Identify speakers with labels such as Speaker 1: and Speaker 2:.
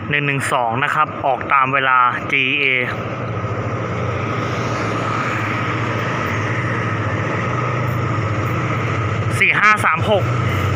Speaker 1: 112นะครับออกตามเวลา GA 4536